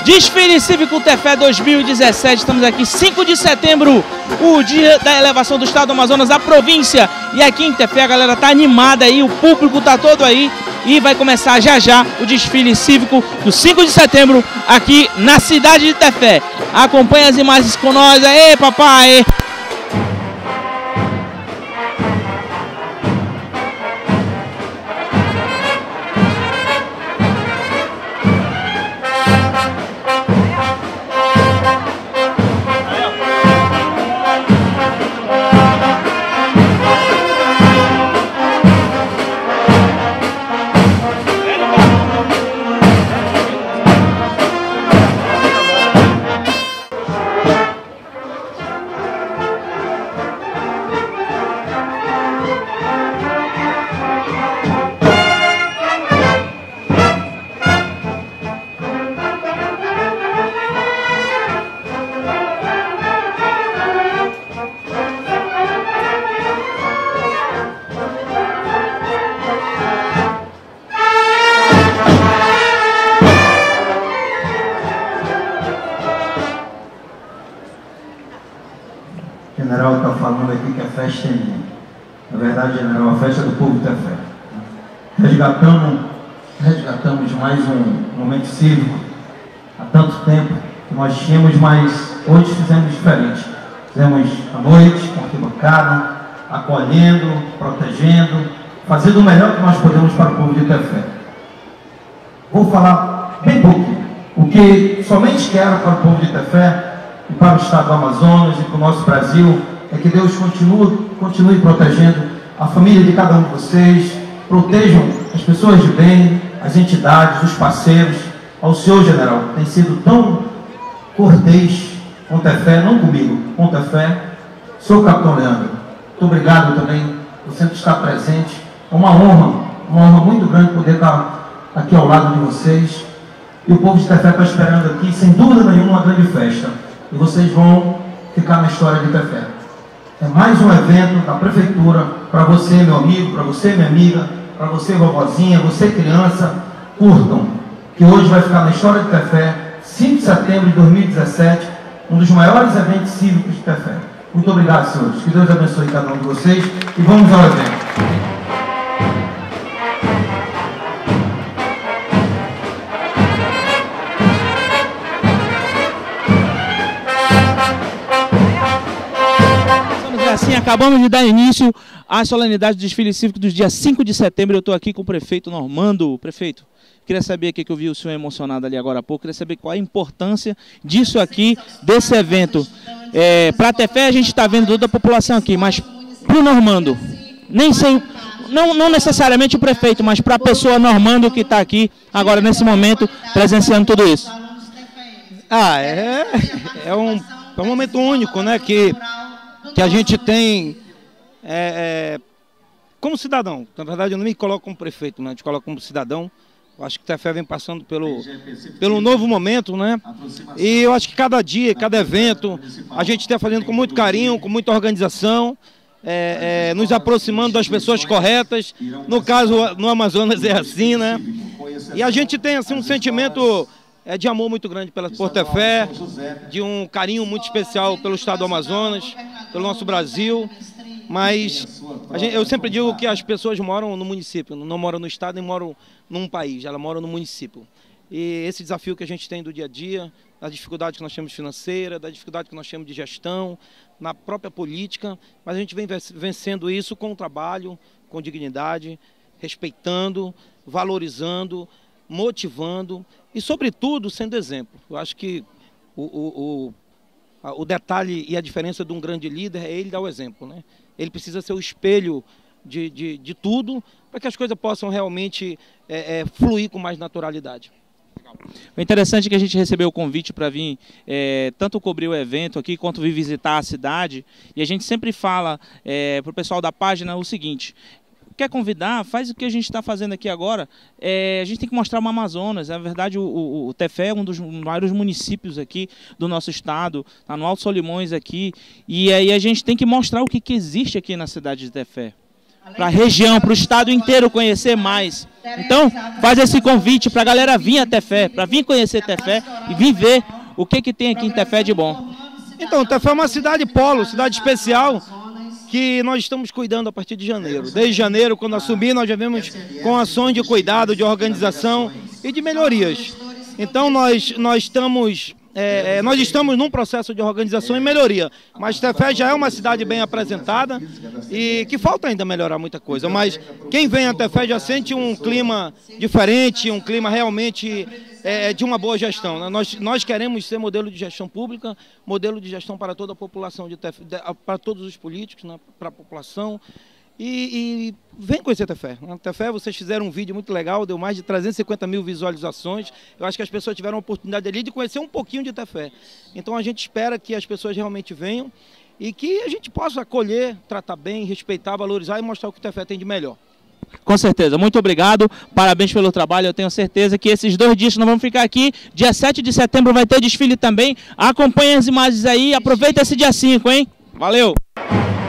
Desfile Cívico Tefé 2017, estamos aqui 5 de setembro, o dia da elevação do estado do Amazonas à província. E aqui em Tefé a galera tá animada aí, o público tá todo aí e vai começar já já o desfile cívico do 5 de setembro aqui na cidade de Tefé. Acompanhe as imagens com nós aí, papai! O general está falando aqui que a festa é minha. Na verdade, general, a festa é do povo de Tefé. Resgatamos mais um momento cívico há tanto tempo que nós tínhamos, mas hoje fizemos diferente. Fizemos à noite, com arquibancada, acolhendo, protegendo, fazendo o melhor que nós podemos para o povo de Tefé. Vou falar bem pouquinho. O que somente quero para o povo de Tefé e para o estado do Amazonas e para o nosso Brasil é que Deus continue protegendo a família de cada um de vocês, protejam as pessoas de bem, as entidades, os parceiros. Ao senhor general, tem sido tão cortês com Tefé, não comigo, com Tefé. Sou o capitão Leandro, muito obrigado também por sempre estar presente. É uma honra muito grande poder estar aqui ao lado de vocês. E o povo de Tefé está esperando aqui, sem dúvida nenhuma, uma grande festa. E vocês vão ficar na história de Tefé. É mais um evento da prefeitura para você, meu amigo, para você, minha amiga, para você, vovozinha, você, criança. Curtam, que hoje vai ficar na história de Tefé, 5 de setembro de 2017, um dos maiores eventos cívicos de Tefé. Muito obrigado, senhores. Que Deus abençoe cada um de vocês e vamos ao evento. Assim, acabamos de dar início à solenidade do desfile cívico dos dias 5 de setembro. Eu estou aqui com o prefeito Normando. Prefeito, queria saber aqui, que eu vi o senhor emocionado ali agora há pouco, queria saber qual a importância disso aqui, desse evento. Para Tefé a gente está vendo toda a população aqui, mas para o Normando, nem sei, não necessariamente o prefeito, mas para a pessoa Normando que está aqui agora nesse momento presenciando tudo isso. É um momento único, né, que a gente tem como cidadão. Na verdade, eu não me coloco como prefeito, né? A gente coloca como cidadão. Eu acho que Tefé vem passando pelo novo momento, né? E eu acho que cada dia, cada evento, a gente está fazendo com muito carinho, com muita organização, nos aproximando das pessoas corretas. No caso, no Amazonas é assim, né? E a gente tem assim um sentimento de amor muito grande por Tefé, de um carinho muito especial pelo estado do Amazonas, pelo nosso Brasil. Mas eu sempre digo que as pessoas moram no município, não moram no estado nem moram num país, elas moram no município. E esse desafio que a gente tem do dia a dia, da dificuldade que nós temos financeira, da dificuldade que nós temos de gestão, na própria política, mas a gente vem vencendo isso com trabalho, com dignidade, respeitando, valorizando, motivando e, sobretudo, sendo exemplo. Eu acho que o detalhe e a diferença de um grande líder é ele dar o exemplo, né? Ele precisa ser o espelho de tudo para que as coisas possam realmente fluir com mais naturalidade. O interessante é que a gente recebeu o convite para vir tanto cobrir o evento aqui, quanto vir visitar a cidade. E a gente sempre fala para o pessoal da página o seguinte: quer convidar, faz o que a gente está fazendo aqui agora. A gente tem que mostrar o Amazonas. Na verdade, o Tefé é um dos maiores municípios aqui do nosso estado, está no Alto Solimões aqui. E aí a gente tem que mostrar o que existe aqui na cidade de Tefé. para a região, para o estado inteiro conhecer mais. Então, faz esse convite para a galera vir a Tefé, para vir conhecer Tefé e vir ver o que tem aqui em Tefé de bom. Então, Tefé é uma cidade polo, cidade especial, que nós estamos cuidando a partir de janeiro. Desde janeiro, quando assumir, nós já vemos com ações de cuidado, de organização e de melhorias. Então, nós estamos num processo de organização e melhoria, mas Tefé já é uma cidade bem apresentada e que falta ainda melhorar muita coisa, mas quem vem a Tefé já sente um clima diferente, um clima realmente de uma boa gestão. Nós queremos ser modelo de gestão pública, modelo de gestão para toda a população de Tefé, para todos os políticos, né, para a população. E vem conhecer Tefé. Na Tefé vocês fizeram um vídeo muito legal, deu mais de 350 mil visualizações. Eu acho que as pessoas tiveram a oportunidade ali de conhecer um pouquinho de Tefé. Então a gente espera que as pessoas realmente venham e que a gente possa acolher, tratar bem, respeitar, valorizar e mostrar o que Tefé tem de melhor. Com certeza, muito obrigado, parabéns pelo trabalho, eu tenho certeza que esses 2 dias nós vamos ficar aqui, dia 7 de setembro vai ter desfile também, acompanhe as imagens aí, aproveita esse dia 5, hein? Valeu!